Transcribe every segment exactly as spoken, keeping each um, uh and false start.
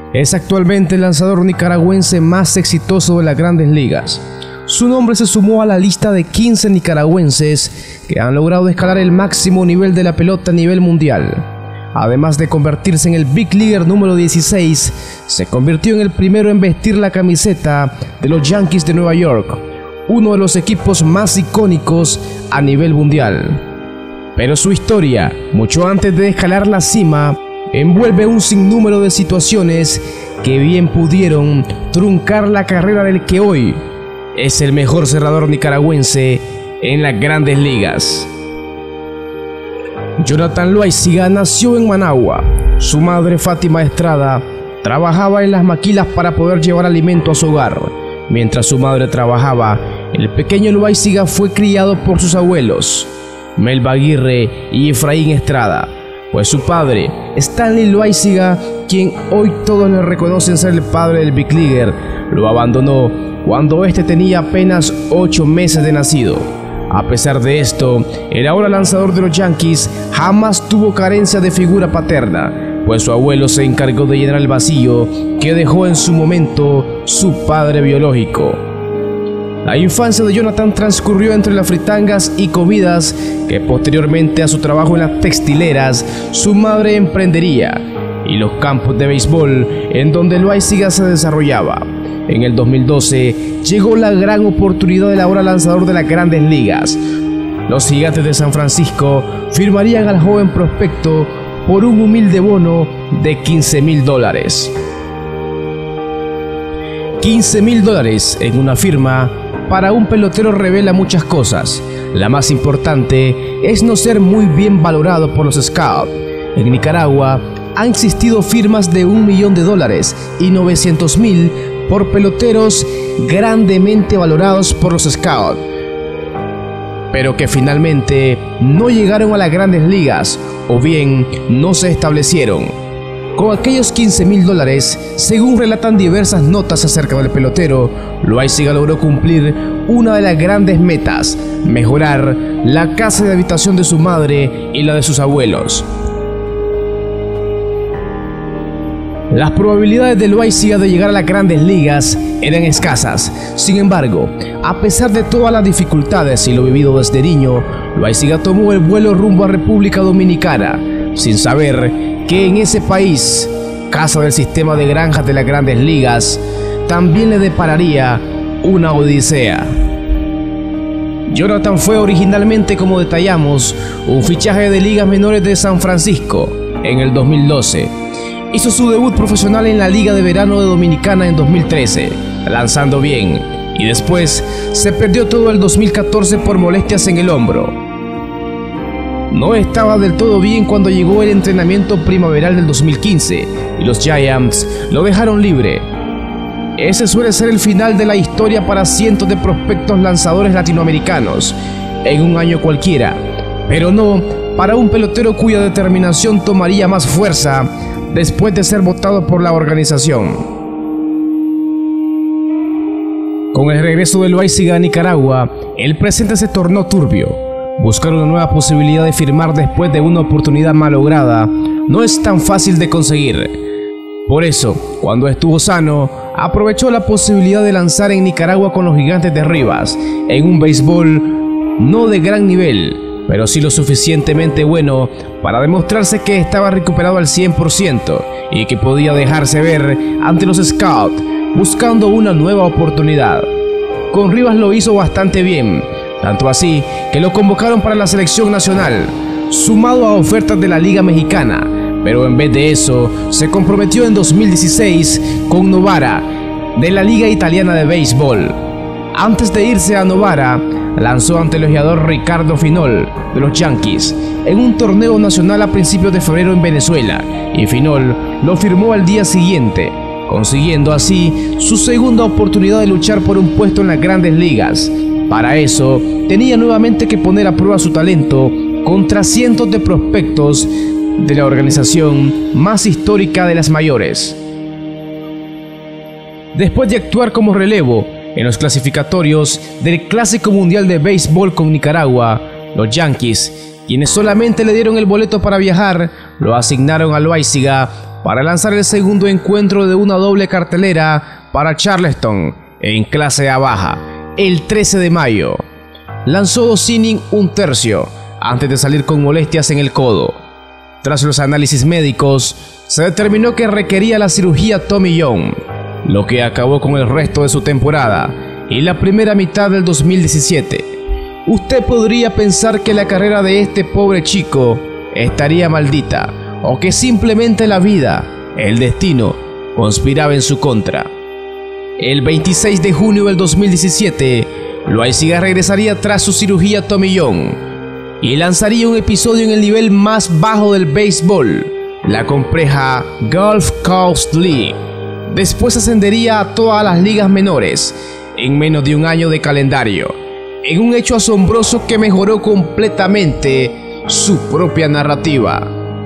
Es actualmente el lanzador nicaragüense más exitoso de las Grandes Ligas. Su nombre se sumó a la lista de quince nicaragüenses que han logrado escalar el máximo nivel de la pelota a nivel mundial. Además de convertirse en el Big Leaguer número dieciséis, se convirtió en el primero en vestir la camiseta de los Yankees de Nueva York, uno de los equipos más icónicos a nivel mundial. Pero su historia, mucho antes de escalar la cima, envuelve un sinnúmero de situaciones que bien pudieron truncar la carrera del que hoy es el mejor cerrador nicaragüense en las Grandes Ligas. Jonathan Loáisiga nació en Managua. Su madre, Fátima Estrada, trabajaba en las maquilas para poder llevar alimento a su hogar. Mientras su madre trabajaba, el pequeño Loáisiga fue criado por sus abuelos, Melba Aguirre y Efraín Estrada, pues su padre, Stanley Loáisiga, quien hoy todos le reconocen ser el padre del Big Leaguer, lo abandonó cuando este tenía apenas ocho meses de nacido. A pesar de esto, el ahora lanzador de los Yankees jamás tuvo carencia de figura paterna, pues su abuelo se encargó de llenar el vacío que dejó en su momento su padre biológico. La infancia de Jonathan transcurrió entre las fritangas y comidas que posteriormente a su trabajo en las textileras su madre emprendería, y los campos de béisbol en donde Loáisiga se desarrollaba. En el dos mil doce llegó la gran oportunidad del ahora lanzador de las Grandes Ligas. Los Gigantes de San Francisco firmarían al joven prospecto por un humilde bono de quince mil dólares. quince mil dólares en una firma para un pelotero revela muchas cosas. La más importante es no ser muy bien valorado por los scouts. En Nicaragua han existido firmas de un millón de dólares y novecientos mil por peloteros grandemente valorados por los scouts, pero que finalmente no llegaron a las Grandes Ligas o bien no se establecieron. Con aquellos quince mil dólares, según relatan diversas notas acerca del pelotero, Loáisiga logró cumplir una de las grandes metas: mejorar la casa de habitación de su madre y la de sus abuelos. Las probabilidades de Loáisiga de llegar a las Grandes Ligas eran escasas. Sin embargo, a pesar de todas las dificultades y lo vivido desde niño, Loáisiga tomó el vuelo rumbo a República Dominicana, sin saber que en ese país, casa del sistema de granjas de las Grandes Ligas, también le depararía una odisea. Jonathan fue originalmente, como detallamos, un fichaje de ligas menores de San Francisco en el dos mil doce. Hizo su debut profesional en la Liga de Verano de Dominicana en dos mil trece, lanzando bien, y después se perdió todo el dos mil catorce por molestias en el hombro. No estaba del todo bien cuando llegó el entrenamiento primaveral del dos mil quince y los Giants lo dejaron libre. Ese suele ser el final de la historia para cientos de prospectos lanzadores latinoamericanos en un año cualquiera, pero no para un pelotero cuya determinación tomaría más fuerza después de ser votado por la organización. Con el regreso de Loáisiga a Nicaragua, el presente se tornó turbio. Buscar una nueva posibilidad de firmar después de una oportunidad malograda no es tan fácil de conseguir. Por eso, cuando estuvo sano, aprovechó la posibilidad de lanzar en Nicaragua con los Gigantes de Rivas, en un béisbol no de gran nivel, pero sí lo suficientemente bueno para demostrarse que estaba recuperado al cien por ciento y que podía dejarse ver ante los scouts buscando una nueva oportunidad. Con Rivas lo hizo bastante bien, tanto así que lo convocaron para la selección nacional, sumado a ofertas de la Liga Mexicana, pero en vez de eso se comprometió en dos mil dieciséis con Novara de la Liga Italiana de Béisbol. Antes de irse a Novara, lanzó ante el ojeador Ricardo Finol de los Yankees en un torneo nacional a principios de febrero en Venezuela, y Finol lo firmó al día siguiente, consiguiendo así su segunda oportunidad de luchar por un puesto en las Grandes Ligas. Para eso, tenía nuevamente que poner a prueba su talento contra cientos de prospectos de la organización más histórica de las mayores. Después de actuar como relevo en los clasificatorios del Clásico Mundial de Béisbol con Nicaragua, los Yankees, quienes solamente le dieron el boleto para viajar, lo asignaron a Loáisiga para lanzar el segundo encuentro de una doble cartelera para Charleston en clase A baja el trece de mayo. Lanzó dos innings un tercio antes de salir con molestias en el codo. Tras los análisis médicos, se determinó que requería la cirugía Tommy John, lo que acabó con el resto de su temporada y la primera mitad del dos mil diecisiete. Usted podría pensar que la carrera de este pobre chico estaría maldita, o que simplemente la vida, el destino, conspiraba en su contra. El veintiséis de junio del dos mil diecisiete, Loaiziga regresaría tras su cirugía Tommy John y lanzaría un episodio en el nivel más bajo del béisbol, la compleja Gulf Coast League. Después ascendería a todas las ligas menores en menos de un año de calendario, en un hecho asombroso que mejoró completamente su propia narrativa.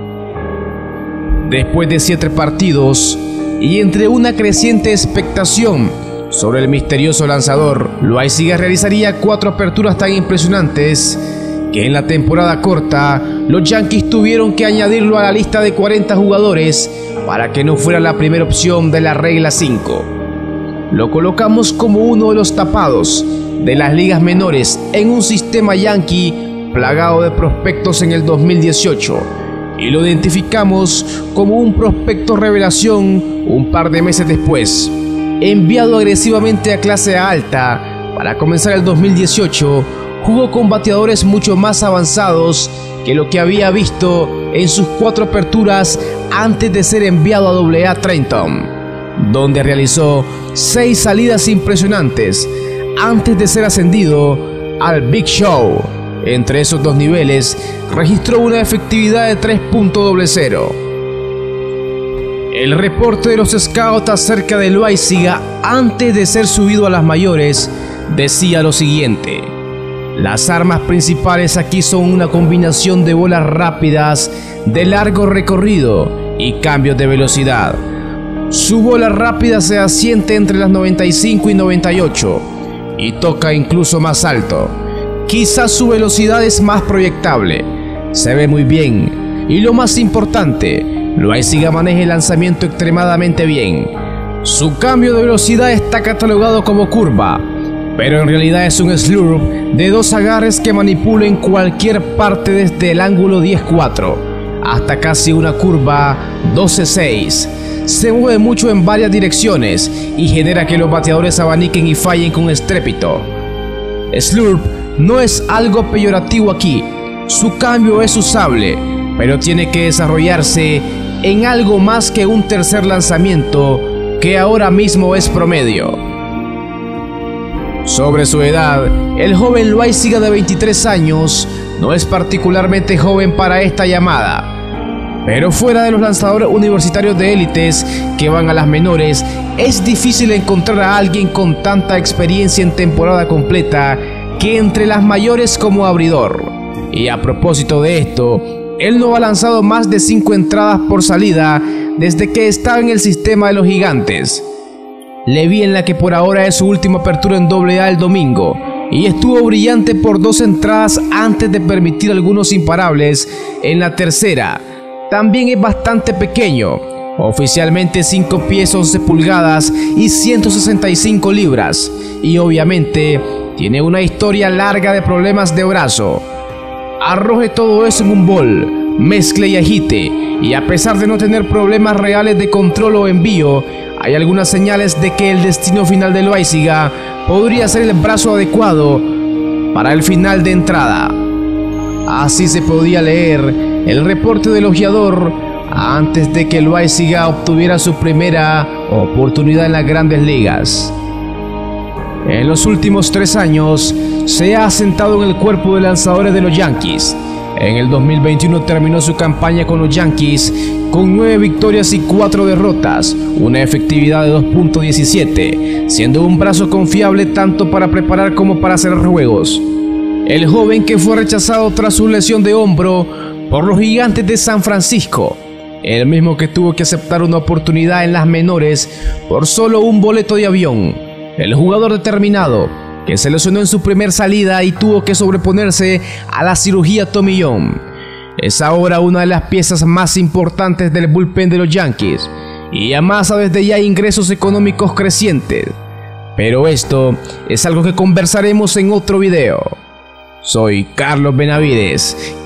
Después de siete partidos y entre una creciente expectación sobre el misterioso lanzador, Loaiziga realizaría cuatro aperturas tan impresionantes que en la temporada corta los Yankees tuvieron que añadirlo a la lista de cuarenta jugadores para que no fuera la primera opción de la regla cinco. Lo colocamos como uno de los tapados de las ligas menores en un sistema yankee plagado de prospectos en el dos mil dieciocho, y lo identificamos como un prospecto revelación un par de meses después. Enviado agresivamente a clase alta para comenzar el dos mil dieciocho, jugó con bateadores mucho más avanzados que lo que había visto en sus cuatro aperturas antes de ser enviado a doble A Trenton, donde realizó seis salidas impresionantes antes de ser ascendido al Big Show. Entre esos dos niveles registró una efectividad de tres punto cero. El reporte de los scouts acerca de Loaiziga antes de ser subido a las mayores decía lo siguiente: las armas principales aquí son una combinación de bolas rápidas de largo recorrido y cambios de velocidad. Su bola rápida se asienta entre las noventa y cinco y noventa y ocho y toca incluso más alto. Quizás su velocidad es más proyectable, se ve muy bien y, lo más importante, Loaiziga maneja el lanzamiento extremadamente bien. Su cambio de velocidad está catalogado como curva, pero en realidad es un slurp de dos agarres que manipula en cualquier parte desde el ángulo diez cuatro hasta casi una curva doce seis. Se mueve mucho en varias direcciones y genera que los bateadores abaniquen y fallen con estrépito. Slurp no es algo peyorativo aquí, su cambio es usable, pero tiene que desarrollarse en algo más que un tercer lanzamiento que ahora mismo es promedio. Sobre su edad, el joven Loaiziga de veintitrés años no es particularmente joven para esta llamada, pero fuera de los lanzadores universitarios de élites que van a las menores, es difícil encontrar a alguien con tanta experiencia en temporada completa que entre las mayores como abridor. Y a propósito de esto, él no ha lanzado más de cinco entradas por salida desde que estaba en el sistema de los Gigantes. Le vi en la que por ahora es su última apertura en doble A el domingo, y estuvo brillante por dos entradas antes de permitir algunos imparables en la tercera. También es bastante pequeño, oficialmente cinco pies once pulgadas y ciento sesenta y cinco libras, y obviamente tiene una historia larga de problemas de brazo. Arroje todo eso en un bol, mezcle y agite, y a pesar de no tener problemas reales de control o envío, hay algunas señales de que el destino final de Loaiziga podría ser el brazo adecuado para el final de entrada. Así se podía leer el reporte del ojeador antes de que Loaiziga obtuviera su primera oportunidad en las grandes ligas. En los últimos tres años se ha asentado en el cuerpo de lanzadores de los Yankees. En el dos mil veintiuno terminó su campaña con los Yankees con nueve victorias y cuatro derrotas, una efectividad de dos punto diecisiete, siendo un brazo confiable tanto para preparar como para cerrar juegos. El joven, que fue rechazado tras su lesión de hombro por los Gigantes de San Francisco, el mismo que tuvo que aceptar una oportunidad en las menores por solo un boleto de avión. El jugador determinado, que se lesionó en su primer salida y tuvo que sobreponerse a la cirugía Tommy John. es ahora una de las piezas más importantes del bullpen de los Yankees y amasa desde ya ingresos económicos crecientes. Pero esto es algo que conversaremos en otro video. Soy Carlos Benavides